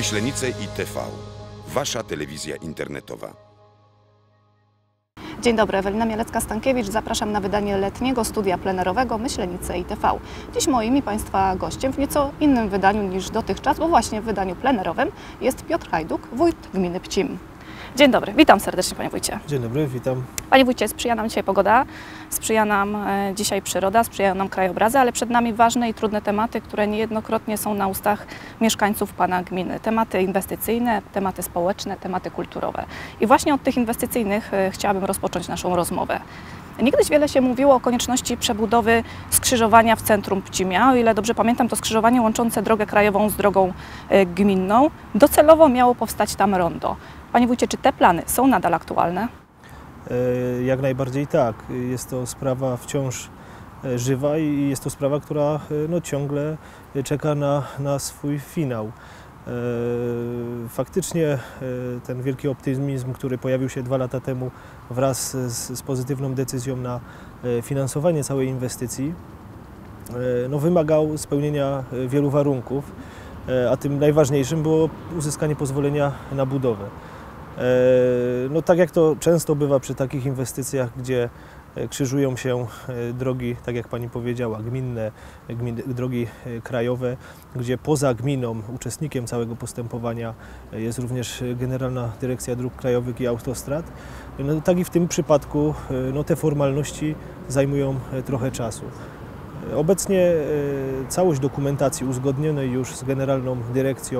Myślenice i TV. Wasza telewizja internetowa. Dzień dobry, Ewelina Mielecka-Stankiewicz. Zapraszam na wydanie letniego studia plenerowego Myślenice i TV. Dziś moim i Państwa gościem w nieco innym wydaniu niż dotychczas, bo właśnie w wydaniu plenerowym jest Piotr Hajduk, wójt gminy Pcim. Dzień dobry, witam serdecznie Panie Wójcie. Dzień dobry, witam. Panie Wójcie, sprzyja nam dzisiaj pogoda, sprzyja nam dzisiaj przyroda, sprzyjają nam krajobrazy, ale przed nami ważne i trudne tematy, które niejednokrotnie są na ustach mieszkańców Pana gminy. Tematy inwestycyjne, tematy społeczne, tematy kulturowe. I właśnie od tych inwestycyjnych chciałabym rozpocząć naszą rozmowę. Niegdyś wiele się mówiło o konieczności przebudowy skrzyżowania w centrum Pcimia. O ile dobrze pamiętam, to skrzyżowanie łączące drogę krajową z drogą gminną. Docelowo miało powstać tam rondo. Panie Wójcie, czy te plany są nadal aktualne? Jak najbardziej tak. Jest to sprawa wciąż żywa i jest to sprawa, która ciągle czeka na swój finał. Faktycznie ten wielki optymizm, który pojawił się 2 lata temu wraz z pozytywną decyzją na finansowanie całej inwestycji, wymagał spełnienia wielu warunków, a tym najważniejszym było uzyskanie pozwolenia na budowę. Tak jak to często bywa przy takich inwestycjach, gdzie krzyżują się drogi, tak jak Pani powiedziała, gminne, drogi krajowe, gdzie poza gminą uczestnikiem całego postępowania jest również Generalna Dyrekcja Dróg Krajowych i Autostrad. Tak i w tym przypadku te formalności zajmują trochę czasu. Obecnie całość dokumentacji uzgodnionej już z Generalną Dyrekcją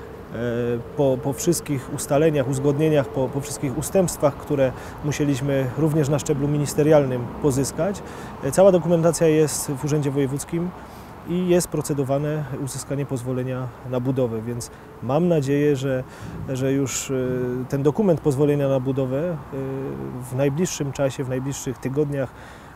po wszystkich ustaleniach, uzgodnieniach, po wszystkich ustępstwach, które musieliśmy również na szczeblu ministerialnym pozyskać. Cała dokumentacja jest w Urzędzie Wojewódzkim i jest procedowane uzyskanie pozwolenia na budowę, więc mam nadzieję, że już ten dokument pozwolenia na budowę w najbliższym czasie, w najbliższych tygodniach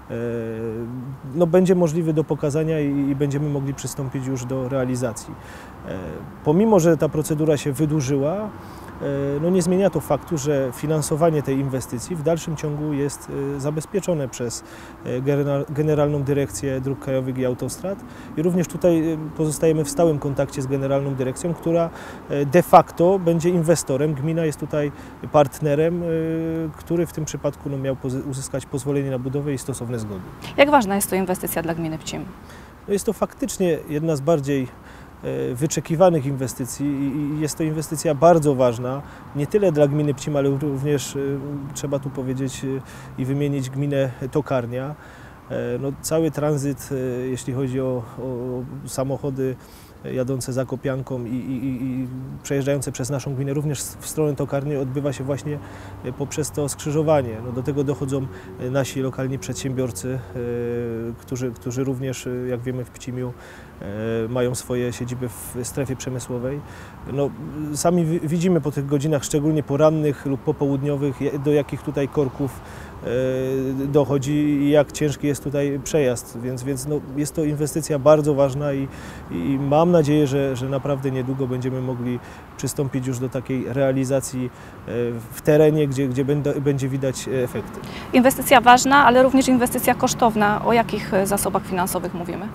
będzie możliwy do pokazania i będziemy mogli przystąpić już do realizacji. Pomimo że ta procedura się wydłużyła, nie zmienia to faktu, że finansowanie tej inwestycji w dalszym ciągu jest zabezpieczone przez Generalną Dyrekcję Dróg Krajowych i Autostrad i również tutaj pozostajemy w stałym kontakcie z Generalną Dyrekcją, która de facto będzie inwestorem. Gmina jest tutaj partnerem, który w tym przypadku miał uzyskać pozwolenie na budowę i stosowne zgody. Jak ważna jest to inwestycja dla gminy Pcim? Jest to faktycznie jedna z bardziej wyczekiwanych inwestycji i jest to inwestycja bardzo ważna, nie tyle dla gminy Pcim, ale również trzeba tu powiedzieć i wymienić gminę Tokarnia. Cały tranzyt, jeśli chodzi o samochody jadące Zakopianką i przejeżdżające przez naszą gminę również w stronę Tokarni odbywa się właśnie poprzez to skrzyżowanie. Do tego dochodzą nasi lokalni przedsiębiorcy, którzy również, jak wiemy, w Pcimiu mają swoje siedziby w strefie przemysłowej. Sami widzimy po tych godzinach, szczególnie porannych lub popołudniowych, do jakich tutaj korków dochodzi i jak ciężki jest tutaj przejazd, więc jest to inwestycja bardzo ważna i mam nadzieję, że naprawdę niedługo będziemy mogli przystąpić już do takiej realizacji w terenie, gdzie będzie widać efekty. Inwestycja ważna, ale również inwestycja kosztowna. O jakich zasobach finansowych mówimy?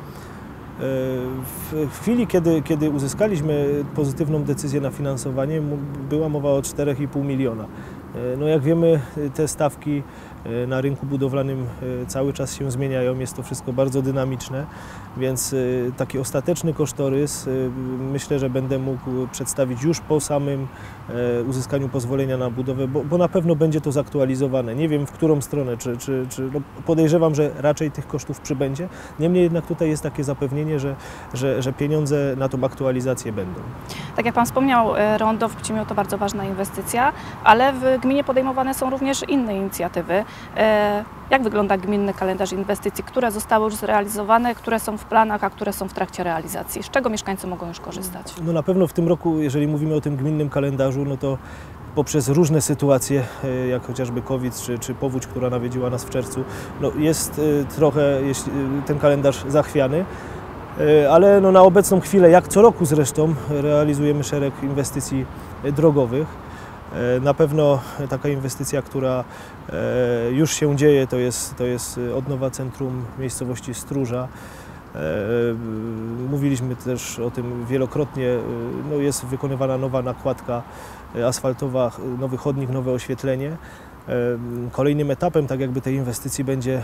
W chwili, kiedy uzyskaliśmy pozytywną decyzję na finansowanie, była mowa o 4,5 miliona. Jak wiemy, te stawki na rynku budowlanym cały czas się zmieniają, jest to wszystko bardzo dynamiczne, więc taki ostateczny kosztorys myślę, że będę mógł przedstawić już po samym uzyskaniu pozwolenia na budowę, bo na pewno będzie to zaktualizowane. Nie wiem, w którą stronę, podejrzewam, że raczej tych kosztów przybędzie. Niemniej jednak tutaj jest takie zapewnienie, że pieniądze na tą aktualizację będą. Tak jak Pan wspomniał, rondo w Pcimiu to bardzo ważna inwestycja, ale w gminie podejmowane są również inne inicjatywy. Jak wygląda gminny kalendarz inwestycji? Które zostały już zrealizowane, które są w planach, a które są w trakcie realizacji? Z czego mieszkańcy mogą już korzystać? Na pewno w tym roku, jeżeli mówimy o tym gminnym kalendarzu, to poprzez różne sytuacje, jak chociażby COVID czy powódź, która nawiedziła nas w czerwcu, jest trochę ten kalendarz zachwiany. Ale na obecną chwilę, jak co roku zresztą, realizujemy szereg inwestycji drogowych. Na pewno taka inwestycja, która już się dzieje, to jest odnowa centrum miejscowości Stróża. Mówiliśmy też o tym wielokrotnie, no jest wykonywana nowa nakładka asfaltowa, nowy chodnik, nowe oświetlenie. Kolejnym etapem tak jakby tej inwestycji będzie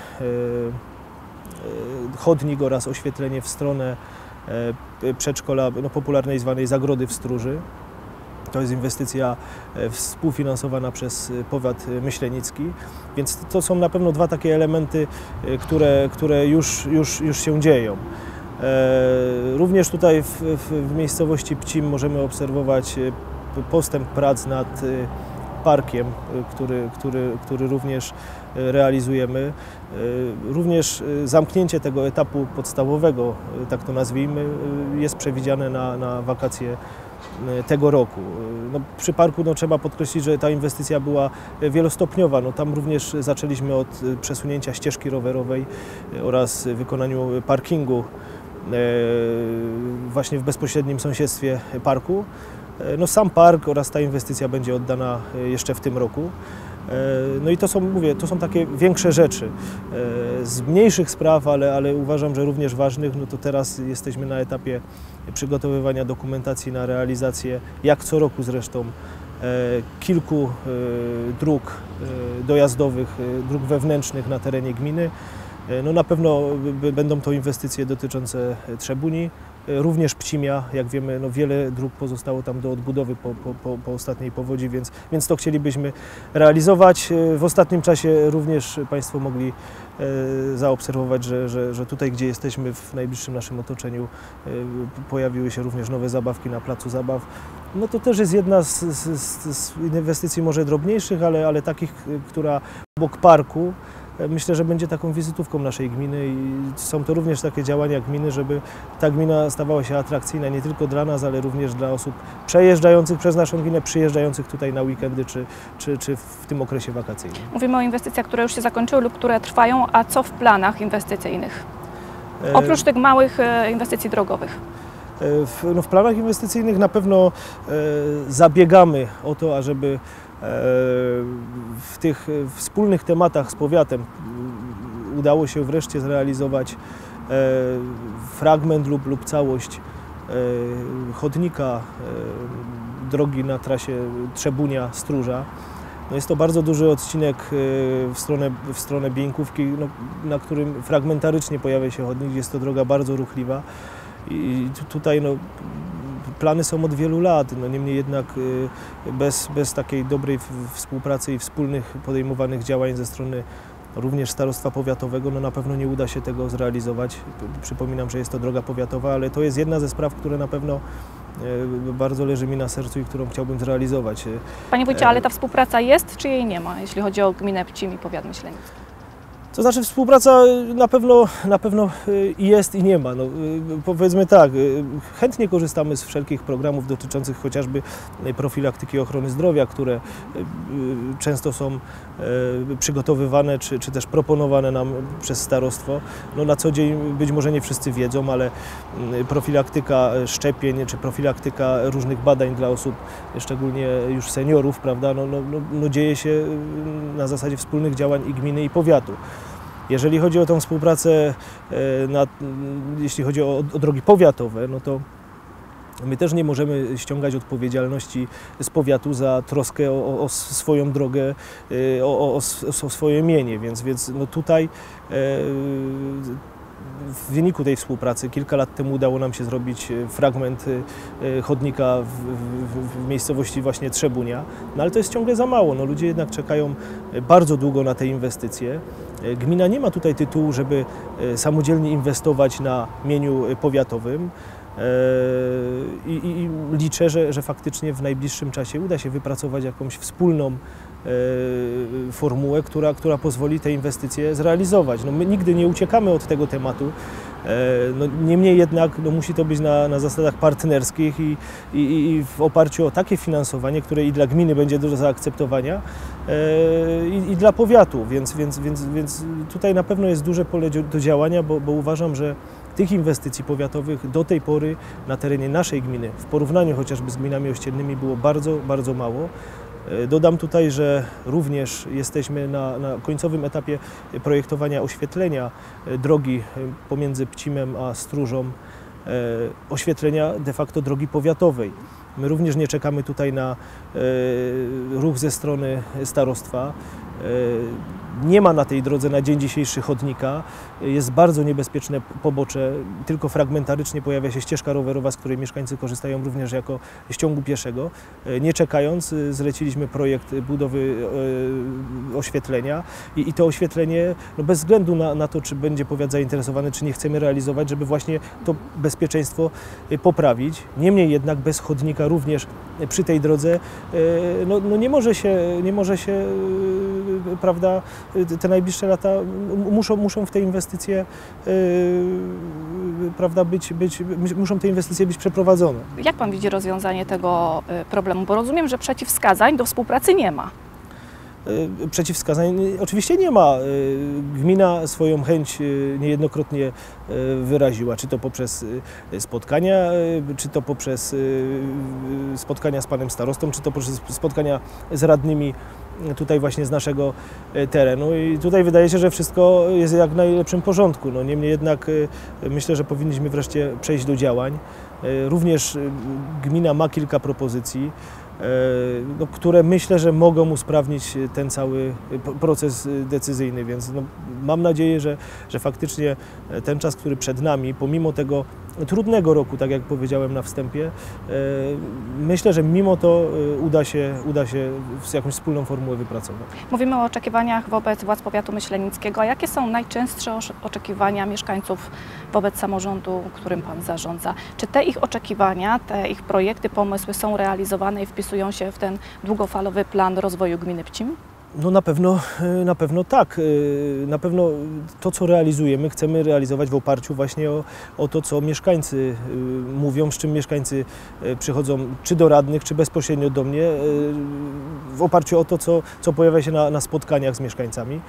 chodnik oraz oświetlenie w stronę przedszkola popularnej zwanej Zagrody w Stróży. To jest inwestycja współfinansowana przez powiat myślenicki, więc to są na pewno dwa takie elementy, które już się dzieją. Również tutaj w miejscowości Pcim możemy obserwować postęp prac nad parkiem, który również realizujemy. Również zamknięcie tego etapu podstawowego, tak to nazwijmy, jest przewidziane na wakacje tego roku. No, przy parku trzeba podkreślić, że ta inwestycja była wielostopniowa. No, tam również zaczęliśmy od przesunięcia ścieżki rowerowej oraz wykonaniu parkingu właśnie w bezpośrednim sąsiedztwie parku. No, sam park oraz ta inwestycja będzie oddana jeszcze w tym roku. No i to są, mówię, to są takie większe rzeczy. Z mniejszych spraw, ale uważam, że również ważnych, no to teraz jesteśmy na etapie przygotowywania dokumentacji na realizację, jak co roku zresztą, kilku dróg dojazdowych, dróg wewnętrznych na terenie gminy. No na pewno będą to inwestycje dotyczące Trzebuni, również Pcimia. Jak wiemy, no wiele dróg pozostało tam do odbudowy po ostatniej powodzi, więc to chcielibyśmy realizować. W ostatnim czasie również Państwo mogli zaobserwować, że tutaj, gdzie jesteśmy, w najbliższym naszym otoczeniu, pojawiły się również nowe zabawki na placu zabaw. No to też jest jedna z inwestycji może drobniejszych, ale takich, która obok parku, myślę, że będzie taką wizytówką naszej gminy i są to również takie działania gminy, żeby ta gmina stawała się atrakcyjna nie tylko dla nas, ale również dla osób przejeżdżających przez naszą gminę, przyjeżdżających tutaj na weekendy czy w tym okresie wakacyjnym. Mówimy o inwestycjach, które już się zakończyły lub które trwają, a co w planach inwestycyjnych? Oprócz tych małych inwestycji drogowych. W planach inwestycyjnych na pewno zabiegamy o to, ażeby w tych wspólnych tematach z powiatem udało się wreszcie zrealizować fragment lub całość chodnika drogi na trasie Trzebunia-Stróża. No jest to bardzo duży odcinek w stronę Bieńkówki, no, na którym fragmentarycznie pojawia się chodnik. Jest to droga bardzo ruchliwa i tutaj no, plany są od wielu lat, no niemniej jednak bez takiej dobrej współpracy i wspólnych podejmowanych działań ze strony również starostwa powiatowego, no na pewno nie uda się tego zrealizować. Przypominam, że jest to droga powiatowa, ale to jest jedna ze spraw, które na pewno bardzo leży mi na sercu i którą chciałbym zrealizować. Panie wójcie, ale ta współpraca jest, czy jej nie ma, jeśli chodzi o gminę Pcim i powiat myślenicki? To znaczy współpraca na pewno jest i nie ma. No, powiedzmy tak, chętnie korzystamy z wszelkich programów dotyczących chociażby profilaktyki ochrony zdrowia, które często są przygotowywane czy też proponowane nam przez starostwo. No, na co dzień być może nie wszyscy wiedzą, ale profilaktyka szczepień czy profilaktyka różnych badań dla osób, szczególnie już seniorów, prawda, no dzieje się na zasadzie wspólnych działań i gminy i powiatu. Jeżeli chodzi o tą współpracę, jeśli chodzi o drogi powiatowe, no to my też nie możemy ściągać odpowiedzialności z powiatu za troskę o swoją drogę, o swoje mienie, więc no tutaj w wyniku tej współpracy kilka lat temu udało nam się zrobić fragment chodnika w miejscowości właśnie Trzebunia, no ale to jest ciągle za mało. No, ludzie jednak czekają bardzo długo na te inwestycje. Gmina nie ma tutaj tytułu, żeby samodzielnie inwestować na mieniu powiatowym. I liczę, że faktycznie w najbliższym czasie uda się wypracować jakąś wspólną formułę, która pozwoli te inwestycje zrealizować. No my nigdy nie uciekamy od tego tematu, no niemniej jednak no musi to być na zasadach partnerskich i w oparciu o takie finansowanie, które i dla gminy będzie do zaakceptowania i dla powiatu, więc tutaj na pewno jest duże pole do działania, bo uważam, że tych inwestycji powiatowych do tej pory na terenie naszej gminy, w porównaniu chociażby z gminami ościennymi, było bardzo, bardzo mało. Dodam tutaj, że również jesteśmy na końcowym etapie projektowania oświetlenia drogi pomiędzy Pcimem a Stróżą, oświetlenia de facto drogi powiatowej. My również nie czekamy tutaj na ruch ze strony starostwa. Nie ma na tej drodze na dzień dzisiejszy chodnika, jest bardzo niebezpieczne pobocze, tylko fragmentarycznie pojawia się ścieżka rowerowa, z której mieszkańcy korzystają również jako ściągu pieszego. Nie czekając, zleciliśmy projekt budowy oświetlenia i to oświetlenie, no bez względu na to, czy będzie powiat zainteresowany, czy nie chcemy realizować, żeby właśnie to bezpieczeństwo poprawić. Niemniej jednak bez chodnika również przy tej drodze no nie może się, prawda, te najbliższe lata muszą w te inwestycje, prawda, muszą te inwestycje być przeprowadzone. Jak Pan widzi rozwiązanie tego problemu? Bo rozumiem, że przeciwwskazań do współpracy nie ma. Przeciwwskazań oczywiście nie ma. Gmina swoją chęć niejednokrotnie wyraziła, czy to poprzez spotkania, czy to poprzez spotkania z panem starostą, czy to poprzez spotkania z radnymi tutaj właśnie z naszego terenu i tutaj wydaje się, że wszystko jest jak w najlepszym porządku. No, niemniej jednak myślę, że powinniśmy wreszcie przejść do działań. Również gmina ma kilka propozycji, no, które myślę, że mogą usprawnić ten cały proces decyzyjny, więc no, mam nadzieję, że faktycznie ten czas, który przed nami, pomimo tego trudnego roku, tak jak powiedziałem na wstępie, myślę, że mimo to uda się jakąś wspólną formułę wypracować. Mówimy o oczekiwaniach wobec władz powiatu myślenickiego. A jakie są najczęstsze oczekiwania mieszkańców wobec samorządu, którym Pan zarządza? Czy te ich oczekiwania, te ich projekty, pomysły są realizowane i wpisują się w ten długofalowy plan rozwoju gminy Pcim? No na pewno tak. Na pewno to, co realizujemy, chcemy realizować w oparciu właśnie o to, co mieszkańcy mówią, z czym mieszkańcy przychodzą czy do radnych, czy bezpośrednio do mnie, w oparciu o to, co pojawia się na spotkaniach z mieszkańcami.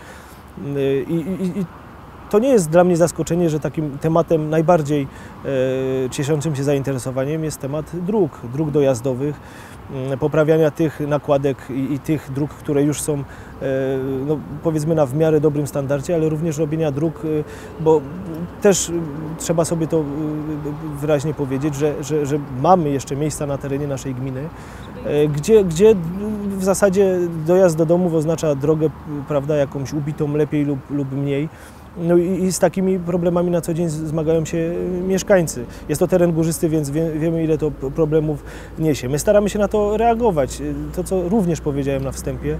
I to nie jest dla mnie zaskoczenie, że takim tematem najbardziej cieszącym się zainteresowaniem jest temat dróg dojazdowych, poprawiania tych nakładek i tych dróg, które już są, no, powiedzmy, na w miarę dobrym standardzie, ale również robienia dróg, bo też trzeba sobie to wyraźnie powiedzieć, że mamy jeszcze miejsca na terenie naszej gminy, gdzie w zasadzie dojazd do domów oznacza drogę, prawda, jakąś ubitą lepiej lub mniej. No i z takimi problemami na co dzień zmagają się mieszkańcy. Jest to teren górzysty, więc wiemy, ile to problemów niesie. My staramy się na to reagować. To, co również powiedziałem na wstępie,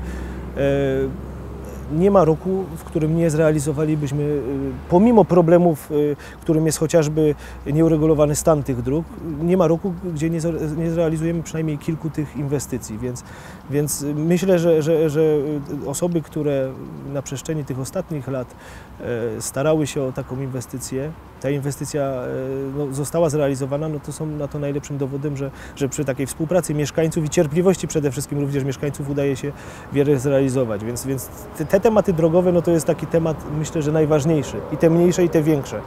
nie ma roku, w którym nie zrealizowalibyśmy, pomimo problemów, którym jest chociażby nieuregulowany stan tych dróg, nie ma roku, gdzie nie zrealizujemy przynajmniej kilku tych inwestycji. Więc myślę, że osoby, które na przestrzeni tych ostatnich lat starały się o taką inwestycję, ta inwestycja no, została zrealizowana, no to są na to najlepszym dowodem, że przy takiej współpracy mieszkańców i cierpliwości przede wszystkim również mieszkańców udaje się wiele zrealizować. Więc te tematy drogowe, no to jest taki temat, myślę, że najważniejszy. I te mniejsze, i te większe.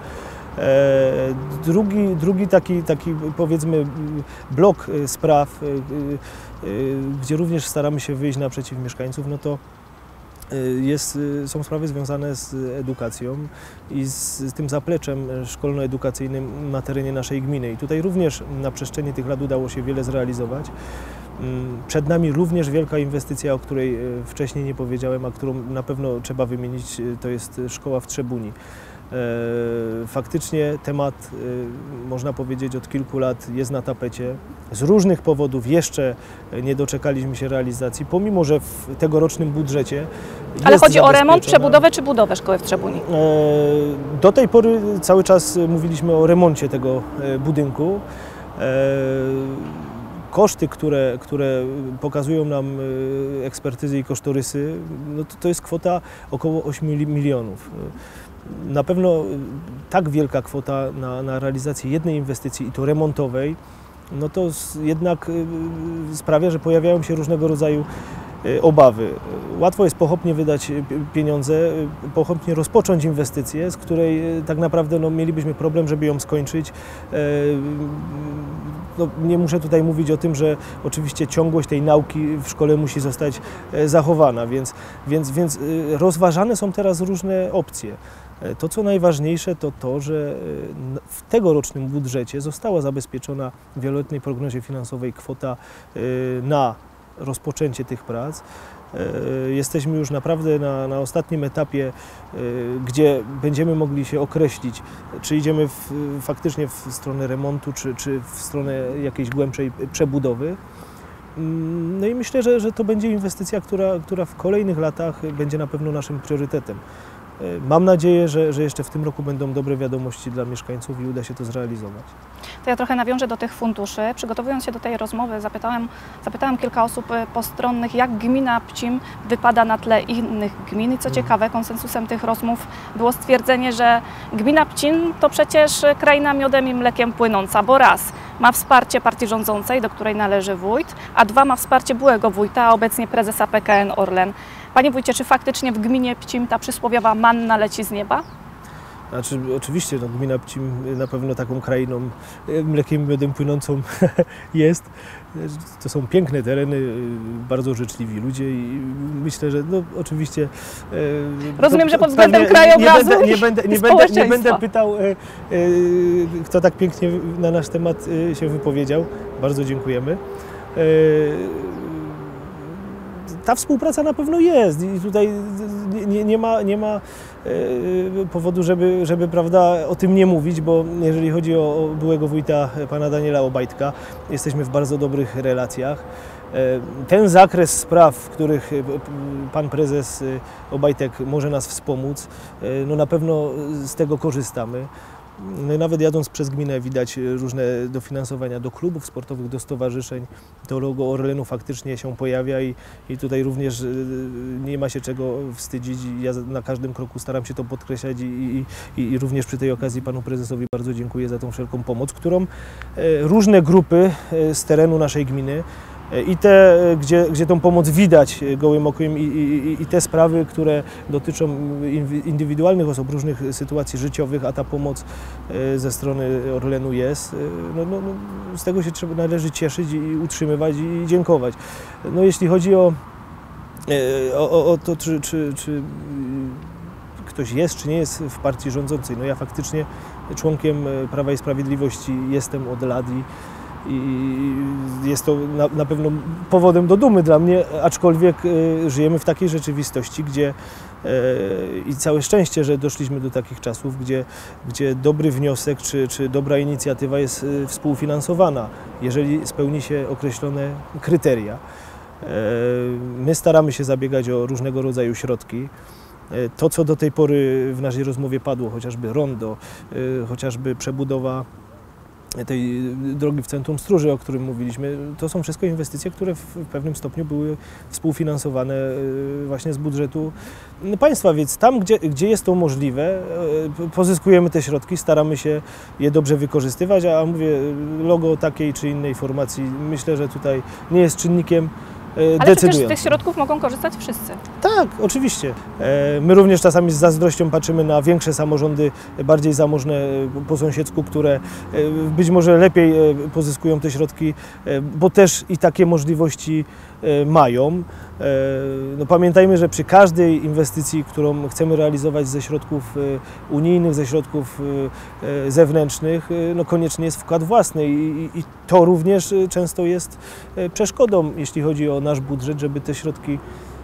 Drugi taki powiedzmy blok spraw, gdzie również staramy się wyjść naprzeciw mieszkańców, no to są sprawy związane z edukacją i z tym zapleczem szkolno-edukacyjnym na terenie naszej gminy. I tutaj również na przestrzeni tych lat udało się wiele zrealizować. Przed nami również wielka inwestycja, o której wcześniej nie powiedziałem, a którą na pewno trzeba wymienić, to jest szkoła w Trzebuni. Faktycznie temat, można powiedzieć, od kilku lat jest na tapecie. Z różnych powodów jeszcze nie doczekaliśmy się realizacji, pomimo że w tegorocznym budżecie. Ale chodzi o remont, przebudowę czy budowę szkoły w Trzebuni? Do tej pory cały czas mówiliśmy o remoncie tego budynku. Koszty, które pokazują nam ekspertyzy i kosztorysy, no to jest kwota około 8 milionów. Na pewno tak wielka kwota na realizację jednej inwestycji, i to remontowej, no to jednak sprawia, że pojawiają się różnego rodzaju obawy. Łatwo jest pochopnie wydać pieniądze, pochopnie rozpocząć inwestycję, z której tak naprawdę no, mielibyśmy problem, żeby ją skończyć. no, nie muszę tutaj mówić o tym, że oczywiście ciągłość tej nauki w szkole musi zostać zachowana, więc rozważane są teraz różne opcje. To, co najważniejsze, to to, że w tegorocznym budżecie została zabezpieczona w wieloletniej prognozie finansowej kwota na rozpoczęcie tych prac. Jesteśmy już naprawdę na ostatnim etapie, gdzie będziemy mogli się określić, czy idziemy faktycznie w stronę remontu, czy w stronę jakiejś głębszej przebudowy. No i myślę, że to będzie inwestycja, która w kolejnych latach będzie na pewno naszym priorytetem. Mam nadzieję, że jeszcze w tym roku będą dobre wiadomości dla mieszkańców i uda się to zrealizować. To ja trochę nawiążę do tych funduszy. Przygotowując się do tej rozmowy, zapytałam kilka osób postronnych, jak gmina Pcim wypada na tle innych gmin. I co ciekawe, konsensusem tych rozmów było stwierdzenie, że gmina Pcim to przecież kraina miodem i mlekiem płynąca, bo raz ma wsparcie partii rządzącej, do której należy wójt, a dwa ma wsparcie byłego wójta, a obecnie prezesa PKN Orlen. Panie wójcie, czy faktycznie w gminie Pcim ta przysłowiowa manna leci z nieba? Znaczy, oczywiście no, gmina Pcim na pewno taką krainą mlekiem i miodem płynącą jest. To są piękne tereny, bardzo życzliwi ludzie i myślę, że no, oczywiście... Rozumiem, że pod względem krajobrazu nie będę pytał, kto tak pięknie na nasz temat się wypowiedział. Bardzo dziękujemy. Ta współpraca na pewno jest i tutaj nie ma powodu, żeby prawda, o tym nie mówić, bo jeżeli chodzi o byłego wójta pana Daniela Obajtka, jesteśmy w bardzo dobrych relacjach. Ten zakres spraw, w których pan prezes Obajtek może nas wspomóc, no na pewno z tego korzystamy. No i nawet jadąc przez gminę widać różne dofinansowania do klubów sportowych, do stowarzyszeń. To logo Orlenu faktycznie się pojawia i tutaj również nie ma się czego wstydzić. Ja na każdym kroku staram się to podkreślać i również przy tej okazji panu prezesowi bardzo dziękuję za tą wszelką pomoc, którą różne grupy z terenu naszej gminy i te, gdzie tą pomoc widać gołym okiem i te sprawy, które dotyczą indywidualnych osób, różnych sytuacji życiowych, a ta pomoc ze strony Orlenu jest, no, z tego się należy cieszyć i utrzymywać i dziękować. No, jeśli chodzi o to, czy ktoś jest, czy nie jest w partii rządzącej, no ja faktycznie członkiem Prawa i Sprawiedliwości jestem od lat i jest to na pewno powodem do dumy dla mnie, aczkolwiek żyjemy w takiej rzeczywistości, gdzie i całe szczęście, że doszliśmy do takich czasów, gdzie dobry wniosek czy dobra inicjatywa jest współfinansowana, jeżeli spełni się określone kryteria. My staramy się zabiegać o różnego rodzaju środki. To, co do tej pory w naszej rozmowie padło, chociażby rondo, chociażby przebudowa tej drogi w centrum Stróży, o którym mówiliśmy, to są wszystko inwestycje, które w pewnym stopniu były współfinansowane właśnie z budżetu państwa, więc tam, gdzie jest to możliwe, pozyskujemy te środki, staramy się je dobrze wykorzystywać, a mówię, logo takiej czy innej formacji, myślę, że tutaj nie jest czynnikiem ale przecież z tych środków mogą korzystać wszyscy. Tak, oczywiście. My również czasami z zazdrością patrzymy na większe samorządy, bardziej zamożne po sąsiedzku, które być może lepiej pozyskują te środki, bo też i takie możliwości mają. No pamiętajmy, że przy każdej inwestycji, którą chcemy realizować ze środków unijnych, ze środków zewnętrznych, no koniecznie jest wkład własny i to również często jest przeszkodą, jeśli chodzi o nasz budżet, żeby te środki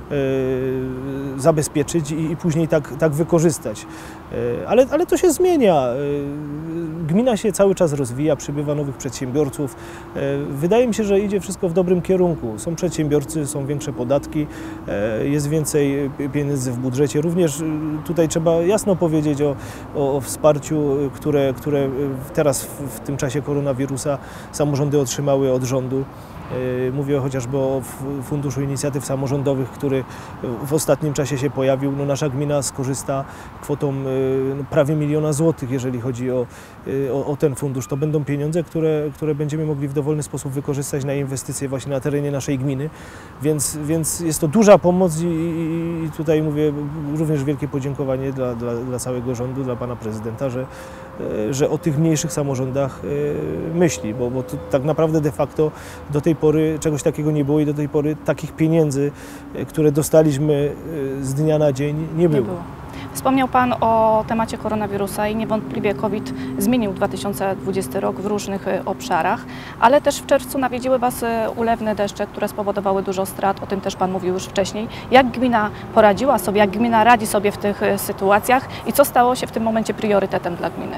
zabezpieczyć i później tak wykorzystać. Ale to się zmienia. Gmina się cały czas rozwija, przybywa nowych przedsiębiorców. Wydaje mi się, że idzie wszystko w dobrym kierunku. Są przedsiębiorcy, są większe podatki, jest więcej pieniędzy w budżecie. Również tutaj trzeba jasno powiedzieć o wsparciu, które teraz w tym czasie koronawirusa samorządy otrzymały od rządu. Mówię chociażby o Funduszu Inicjatyw Samorządowych, który w ostatnim czasie się pojawił. No, nasza gmina skorzysta kwotą prawie 1 000 000 złotych, jeżeli chodzi o ten fundusz. To będą pieniądze, które będziemy mogli w dowolny sposób wykorzystać na inwestycje właśnie na terenie naszej gminy. Więc jest to duża pomoc i tutaj mówię również wielkie podziękowanie dla całego rządu, dla pana prezydenta, że o tych mniejszych samorządach myśli, bo to tak naprawdę de facto do tej pory czegoś takiego nie było i do tej pory takich pieniędzy, które dostaliśmy z dnia na dzień, nie było. Wspomniał Pan o temacie koronawirusa i niewątpliwie COVID zmienił 2020 rok w różnych obszarach, ale też w czerwcu nawiedziły Was ulewne deszcze, które spowodowały dużo strat, o tym też Pan mówił już wcześniej. Jak gmina poradziła sobie, jak gmina radzi sobie w tych sytuacjach i co stało się w tym momencie priorytetem dla gminy?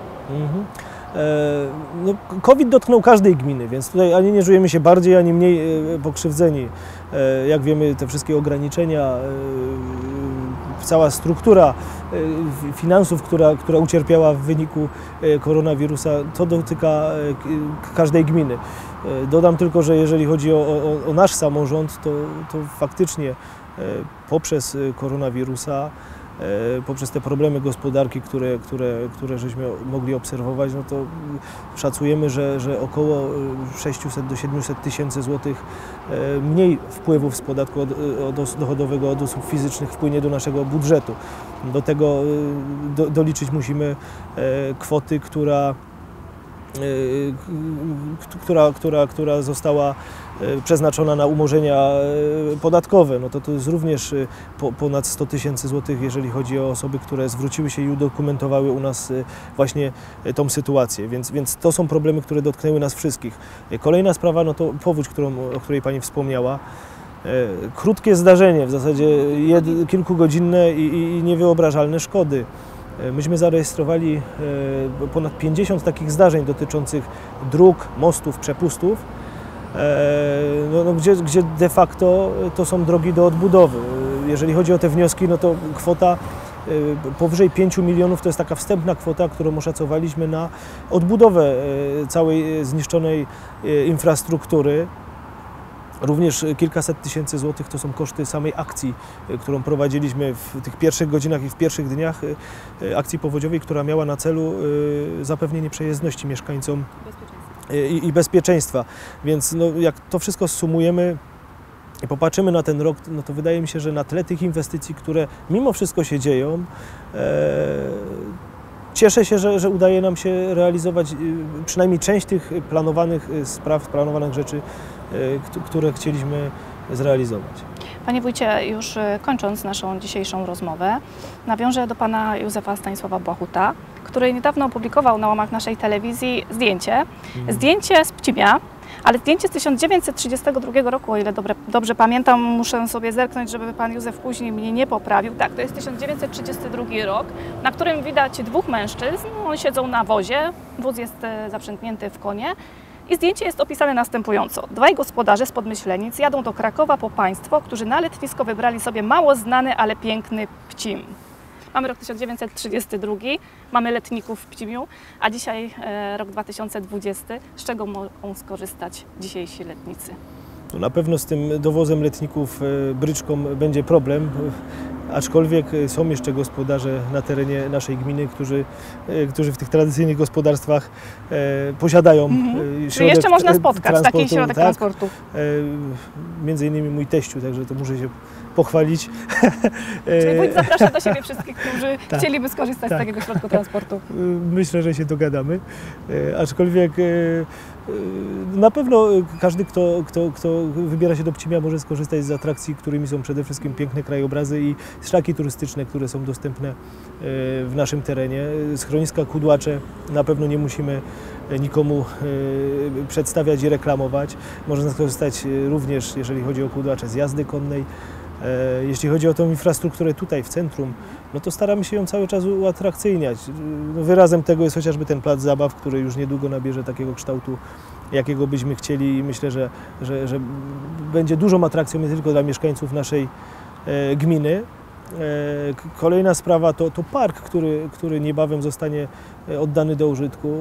No, COVID dotknął każdej gminy, więc tutaj ani nie czujemy się bardziej, ani mniej pokrzywdzeni. Jak wiemy, te wszystkie ograniczenia, cała struktura finansów, która ucierpiała w wyniku koronawirusa, to dotyka każdej gminy. Dodam tylko, że jeżeli chodzi o nasz samorząd, to faktycznie poprzez koronawirusa, poprzez te problemy gospodarki, które żeśmy mogli obserwować, no to szacujemy, że około 600 do 700 tysięcy złotych mniej wpływów z podatku dochodowego od osób fizycznych wpłynie do naszego budżetu. Do tego doliczyć musimy kwoty, która została przeznaczona na umorzenia podatkowe. No to jest również ponad 100 tysięcy złotych, jeżeli chodzi o osoby, które zwróciły się i udokumentowały u nas właśnie tą sytuację. Więc to są problemy, które dotknęły nas wszystkich. Kolejna sprawa, no to powódź, o której Pani wspomniała. Krótkie zdarzenie, w zasadzie kilkugodzinne i niewyobrażalne szkody. Myśmy zarejestrowali ponad 50 takich zdarzeń dotyczących dróg, mostów, przepustów, gdzie de facto to są drogi do odbudowy. Jeżeli chodzi o te wnioski, no to kwota powyżej 5 milionów to jest taka wstępna kwota, którą oszacowaliśmy na odbudowę całej zniszczonej infrastruktury. Również kilkaset tysięcy złotych to są koszty samej akcji, którą prowadziliśmy w tych pierwszych godzinach i w pierwszych dniach akcji powodziowej, która miała na celu zapewnienie przejezdności mieszkańcom i bezpieczeństwa. Więc no, jak to wszystko zsumujemy i popatrzymy na ten rok, no to wydaje mi się, że na tle tych inwestycji, które mimo wszystko się dzieją, cieszę się, że udaje nam się realizować przynajmniej część tych planowanych spraw, planowanych rzeczy, które chcieliśmy zrealizować. Panie wójcie, już kończąc naszą dzisiejszą rozmowę, nawiążę do Pana Józefa Stanisława Błachuta, który niedawno opublikował na łamach naszej telewizji zdjęcie z Pcimia, ale zdjęcie z 1932 roku, o ile dobrze pamiętam, muszę sobie zerknąć, żeby Pan Józef później mnie nie poprawił. Tak, to jest 1932 rok, na którym widać dwóch mężczyzn, oni siedzą na wozie, wóz jest zaprzęgnięty w konie. I zdjęcie jest opisane następująco. Dwaj gospodarze z Podmyślenic jadą do Krakowa po państwo, którzy na letnisko wybrali sobie mało znany, ale piękny Pcim. Mamy rok 1932, mamy letników w Pcimiu, a dzisiaj rok 2020. Z czego mogą skorzystać dzisiejsi letnicy? No na pewno z tym dowozem letników bryczką będzie problem, aczkolwiek są jeszcze gospodarze na terenie naszej gminy, którzy w tych tradycyjnych gospodarstwach posiadają środek. Czyli jeszcze można spotkać taki środek transportu. Między innymi mój teściu, także to muszę się pochwalić. Czyli wójt zaprasza do siebie wszystkich, którzy chcieliby skorzystać z takiego środka transportu. Myślę, że się dogadamy, aczkolwiek na pewno każdy, kto wybiera się do Pcimia, może skorzystać z atrakcji, którymi są przede wszystkim piękne krajobrazy i szlaki turystyczne, które są dostępne w naszym terenie. Schroniska Kudłacze na pewno nie musimy nikomu przedstawiać i reklamować. Można skorzystać również, jeżeli chodzi o Kudłacze, z jazdy konnej. Jeśli chodzi o tą infrastrukturę tutaj w centrum, no to staramy się ją cały czas uatrakcyjniać. No wyrazem tego jest chociażby ten plac zabaw, który już niedługo nabierze takiego kształtu, jakiego byśmy chcieli, i myślę, że będzie dużą atrakcją nie tylko dla mieszkańców naszej gminy. Kolejna sprawa to park, który niebawem zostanie oddany do użytku.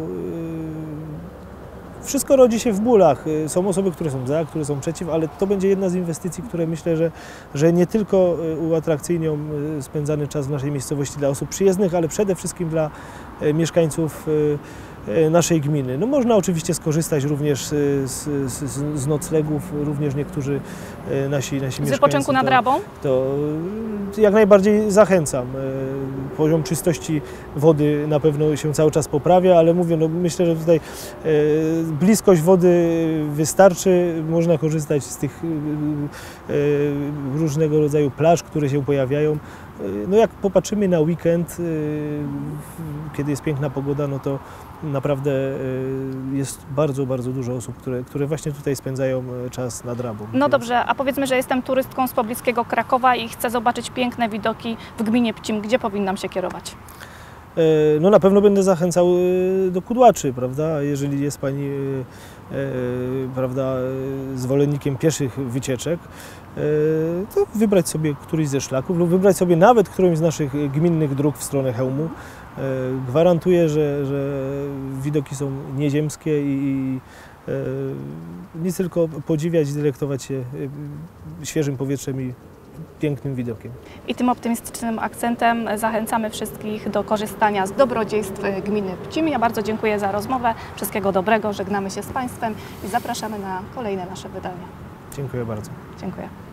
Wszystko rodzi się w bólach. Są osoby, które są za, które są przeciw, ale to będzie jedna z inwestycji, które myślę, że nie tylko uatrakcyjnią spędzany czas w naszej miejscowości dla osób przyjezdnych, ale przede wszystkim dla mieszkańców naszej gminy. No, można oczywiście skorzystać również z noclegów, również niektórzy nasi mieszkańcy. Z wypoczynku nad Rabą? To jak najbardziej zachęcam. Poziom czystości wody na pewno się cały czas poprawia, ale mówię, no myślę, że tutaj bliskość wody wystarczy. Można korzystać z tych różnego rodzaju plaż, które się pojawiają. No jak popatrzymy na weekend, kiedy jest piękna pogoda, no to naprawdę jest bardzo, bardzo dużo osób, które właśnie tutaj spędzają czas nad Rabą. No dobrze, a powiedzmy, że jestem turystką z pobliskiego Krakowa i chcę zobaczyć piękne widoki w gminie Pcim. Gdzie powinnam się kierować? No na pewno będę zachęcał do Kudłaczy, prawda? Jeżeli jest Pani prawda, zwolennikiem pieszych wycieczek, to wybrać sobie któryś ze szlaków lub wybrać sobie nawet którąś z naszych gminnych dróg w stronę Chełmu. Gwarantuję, że widoki są nieziemskie i nic tylko podziwiać i delektować się świeżym powietrzem i pięknym widokiem. I tym optymistycznym akcentem zachęcamy wszystkich do korzystania z dobrodziejstw gminy Pcim. Ja bardzo dziękuję za rozmowę. Wszystkiego dobrego. Żegnamy się z Państwem i zapraszamy na kolejne nasze wydania. Dziękuję bardzo. Dziękuję.